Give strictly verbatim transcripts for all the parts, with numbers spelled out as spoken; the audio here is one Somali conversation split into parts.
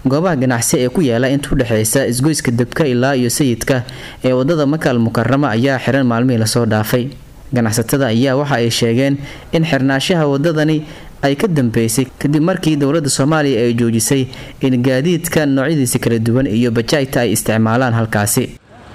goobaha ganacsi ee ku yaala inta u dhaxeysa isgoyska dabka ilaa iyo sayidka ee wadada Maka al-Mukarrama ayaa xiran maalmihii la soo dhaafay. ganacsatada ayaa waxa ay sheegeen in xirnaashaha wadadani ay ka dambeysay kadib markii dawladda Soomaaliya ay joojisay in gaadiidka noocyadiisa kala duwan iyo bajaajta ay isticmaalaan halkaasi.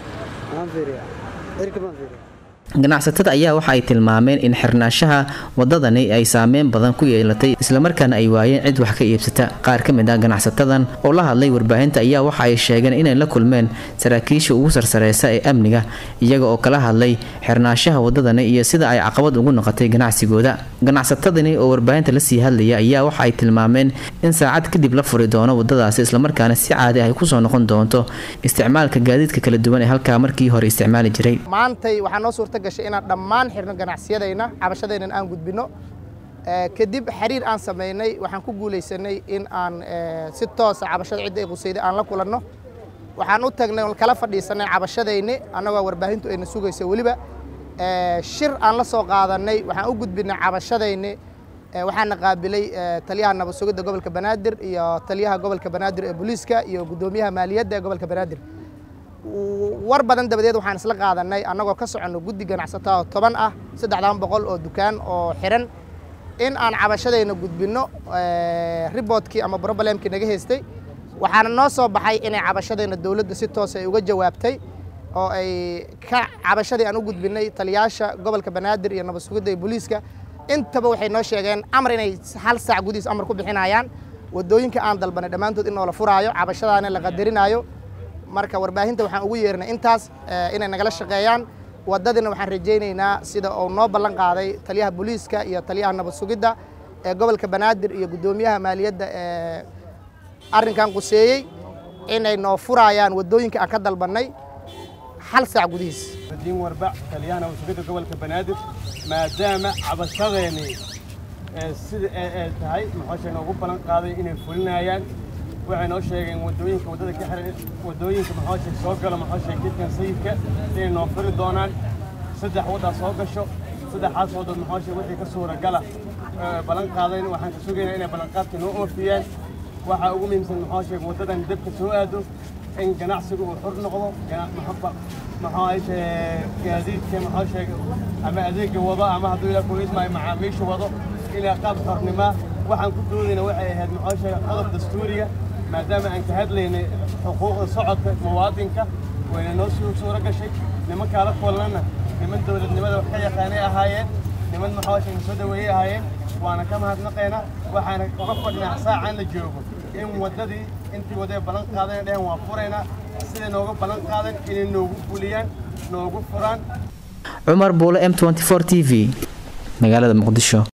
ganacsatada ayaa waxa ay tilmaameen in xirnaashaha wadadani ay saameyn badan ku yeelatay isla markaana ay waayeen cid wax ka iibsata. qaar ka mid ah ganacsatadan oo la hadlay warbaahinta ayaa waxa ay sheegeen inay la kulmeen saraakiisha ugu sarsareysa ee amniga iyaga oo kala hadlay xirnaashaha wadadani iyo sida ay caqabad ugu noqotay ganacsigooda. ganacsatadani oo warbaahinta la sii hadlaya ayaa waxa ay tilmaameen in saacad kadib la furi doono wadadaasi isla markaana si caadi ah ku soo noqon doonto isticmaalka gaadiidka kala duwan ee halka markii hore isticmaali jiray. maantay waxaa noo suurta gashay inaan dhammaan xirno ganacsiyadayna cabashadayna aan gudbino kadib xiriir aan sameynay waxaan ku guuleysanay in aan si toos ah cabashada cid ay qusayday aan la kulanno. waxaan u tagnay oo kala fadhiisanay cabashadayna anagoo warbaahintu ayna sugayso waliba shir aan la soo qaadanay waxaan u gudbinay cabashadayna waxaan qaabilay taliyaha nabad sugidda gobolka Banaadir iyo taliyaha gobolka Banaadir ee booliiska iyo gudoomiyaha maaliyadda ee gobolka Banaadir. war badan dabadeed waxaan isla qaadanay anagoo ka socono guddi ganacsatada toban ah saddex boqol oo dukaan oo xiran in aan cabashadayna gudbino reportkii ama problemkii naga haystay. waxaana noo soo baxay inay cabashadayna dawladda si toos ah uga jawaabtay oo ay ka cabashadii aan u gudbinay taliyaasha gobolka Banaadir iyo nabad sugidda iyo booliiska intaba waxay noo sheegeen amar inay hal saac gudihiis amar ku bixinayaan wadooyinka aan dalbanay dhamaantood in la furaayo cabashadaana la qadarinayo. marka warbaahinta waxaan ugu yeernay intaas inay nagala shaqeeyaan wadadina waxaan rajaynaynaa sida uu noo ballan qaaday taliyaha booliiska iyo taliyaha nabad sugidda ee gobolka Banaadir iyo gudoomiyaha maaliyadda ee arrinkan quseeyay inay noo furayaan wadooyinka aan ka dalbanay hal saac gudihiis. diin warbac taliyaha nabad sugidda gobolka Banaadir maadaama cabashadayni sida ay tahay maxaa noogu ballan qaaday inay fulinayaan waxay noo sheegeen wadooyinka wadada ka xiran wadooyinka maxaa soo gala maxaa jidkan sayidka inay noo furi doonaan saddex wada soo gasho saddexaas wada maxaa wixii ka suura gala ballan qaadeen waxaan ka sugaynaa inay ballan qaadka noo oofiyaan. waxa ugu muhiimsan maxaa wadadan dabka soo aado in ganacsigu uu xor noqdo maxaa maxaa gaadiidka maxaa ama adeega wada ama hadduu ilaa police ma macaamiisha wado ilaa qaab xornimo waxaan ku doodayna waxay ahayd maxaa qodob dastuuriga maadaama aan ka hadlaynay xuquuqda socodka muwaadinka wayna noo suura gashay nimanka la kulanana niman dawladnimada wax ka yaqaanay ahaayeen niman maxaa soo dhaweeyay ahaayeen waana ka mahadnaqeena waxaana uga fadhinaa saacan la joogo in wadadii intii wadada ballan qaadeen dheen waa furayna sida nooga ballan qaadan inay noogu fuliyaan noogu furaan. Umar Buule M twenty-four T V magaalada Muqdisho.